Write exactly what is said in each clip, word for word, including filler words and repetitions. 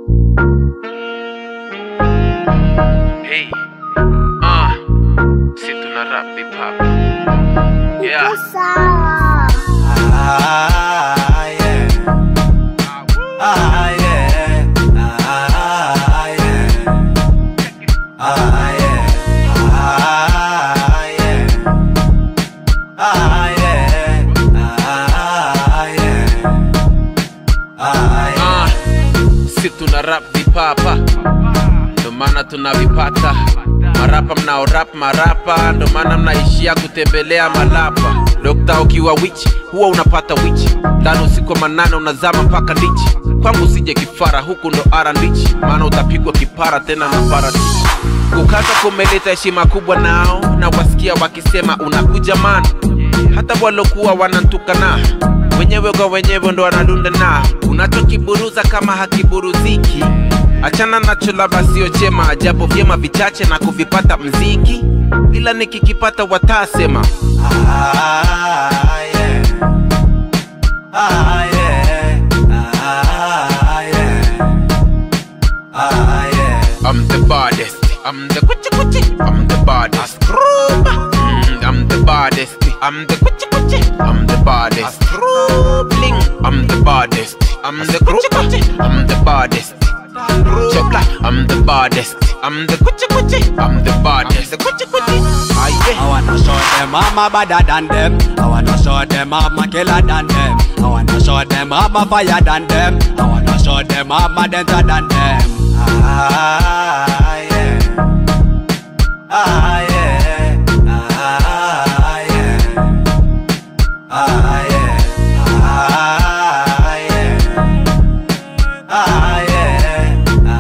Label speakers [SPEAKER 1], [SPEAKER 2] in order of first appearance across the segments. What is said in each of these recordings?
[SPEAKER 1] Hey, ah, uh, si tuna rap hip hop. Yeah.
[SPEAKER 2] Ah, yeah. Ah, yeah. Ah, yeah. Ah, yeah. Ah, yeah. Ah, yeah. Ah, yeah.
[SPEAKER 1] Ah, si tuna rap hip hop. Ndo maana tunavipata marapa mnao rap marapa, ndo maana mnaishia kutembelea malapa. Dokta ukiwa witch huwa unapata witch, ndani usiku manane unazama mpaka ndichi. Kwangu usije kifara, huku ndo ara ndichi, maana utapigwa kipara tena na paradichi. Kukaza kumeleta heshima kubwa nao, na wasikia wakisema unakuja man. Hata walokuwa wanantukana, wenyewe kwa wenyewe ndo wanadunda na unachokiburuza kama hakiburuziki. Achana nacho labda sio chema, ajabu vyema vichache na kuvipata mziki, ila nikikipata watasema
[SPEAKER 2] ah, yeah. Ah, yeah. Ah, yeah. Ah, yeah.
[SPEAKER 1] I'm the baddest, I'm the kuchi kuchi, I'm the baddest. Mm, I'm the baddest, I'm the kuchi kuchi, I'm the baddest. Bling, I'm the baddest, I'm the kuchi kuchi, I'm the baddest. Chokla, I'm the baddest, I'm the kuchi kuchi, I'm the baddest. The kuchi kuchi. Ah, yeah.
[SPEAKER 2] I wanna show them I'm a badder than them. I wanna show them I'm a killer than them. I wanna show them I'm a fire than them. I wanna show them I'm a dancer than them. Ah, yeah. Ah, yeah. Ah, yeah. Ah, yeah. Ah, yeah. Ah, yeah.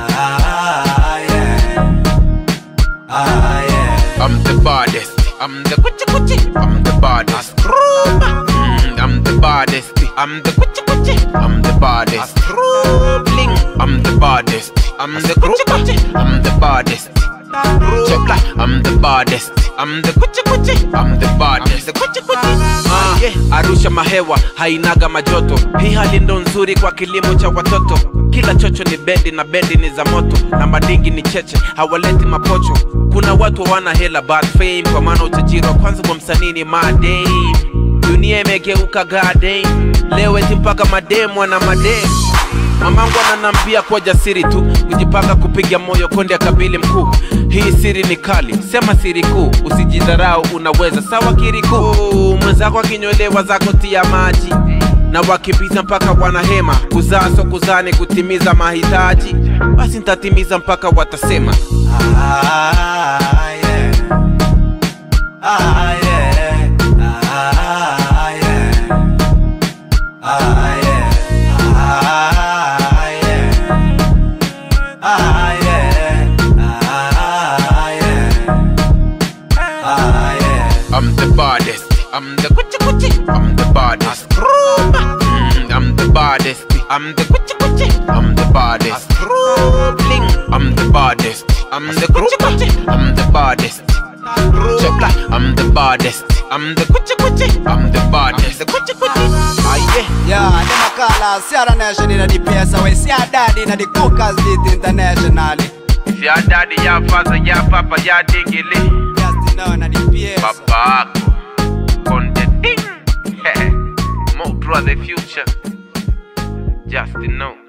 [SPEAKER 2] Ah, yeah.
[SPEAKER 1] I'm the baddest, I'm the kuchi kuchi, I'm the baddest. Mm, I'm the baddest, I'm the kuchi kuchi, I'm the baddest. Bling, I'm the baddest, I'm the kuchi kuchi, I'm the baddest. Chokla, I'm the baddest, I'm the kuchi kuchi, I'm the baddest. The kuchi kuchi. Ah, yeah. Arusha mahewa hainaga majoto, hii hali ndo nzuri kwa kilimo cha watoto. Kila chocho ni bendi na bendi ni za moto, na madingi ni cheche hawaleti mapocho. Kuna watu wana hela bad fame, kwa maana utajiri wa kwanza kwa msanii ni madame. Dunia imegeuka goddamn, leo eti mpaka mademu wana mademu. Mamangu ananambia kwa jasiri tu, kujipanga kupiga moyo konde ya kabili mkuu. Hii siri ni kali, sema siri kuu, usijidharau unaweza sawa kiriku. Mwenzako akinyolewa zako tia maji, na wakimbiza mpaka wanahema. Kuzaa so kuzani kutimiza mahitaji, basi nitatimiza mpaka watasema
[SPEAKER 2] ah, yeah. Ah, yeah. Ah, yeah. Ah, yeah. Ah, yeah. Ah, yeah. Ah, yeah.
[SPEAKER 1] I'm the baddest, I'm the kuchi kuchi, I'm the baddest. Mm, I'm the baddest, I'm the kuchi kuchi, I'm the baddest. Bling, I'm the baddest, I'm the kuchi kuchi, I'm the baddest. Chokla, I'm the baddest, I'm the kuchi kuchi, I'm the baddest. The kuchi kuchi. Ah, yeah.
[SPEAKER 2] Yeah, them a call us Sierra Nation in the P S A. We see our daddy in the Cookers did internationally.
[SPEAKER 1] If your daddy, your father, your papa, your dingili,
[SPEAKER 2] just know in the P S A.
[SPEAKER 1] Papa, on the ding. More brother future. Just know.